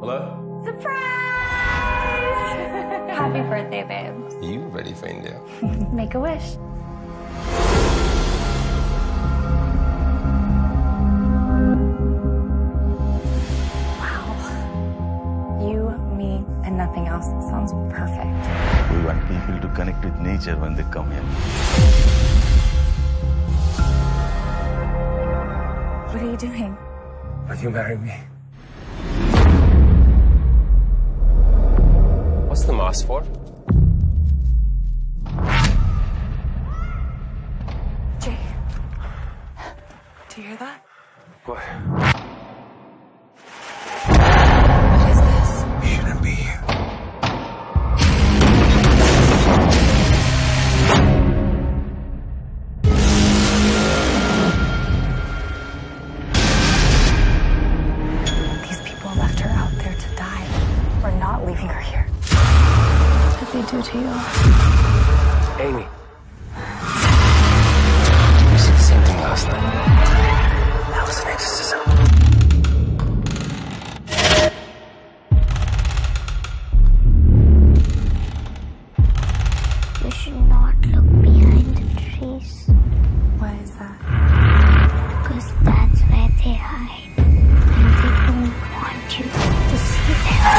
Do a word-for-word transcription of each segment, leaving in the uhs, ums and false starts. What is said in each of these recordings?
Hello? Surprise! Happy birthday, babe. Are you ready for India? Make a wish. Wow. You, me, and nothing else. Sounds perfect. We want people to connect with nature when they come here. What are you doing? Will you marry me? What's the mask for? Jay. Do you hear that? What? What is this? We shouldn't be here. These people left her out there to die. We're not leaving her here. What did they do to you? Amy. You said the same thing last night. That was an exorcism. You should not look behind the trees, Why is that? because that's where they hide, and they don't want you to see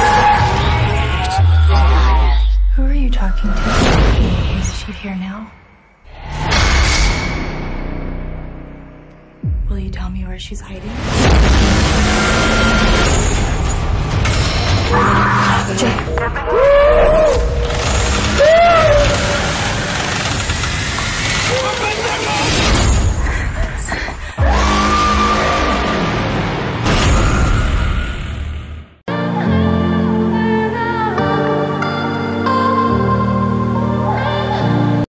them. Who are you talking to? Is she here now? Will you tell me where she's hiding?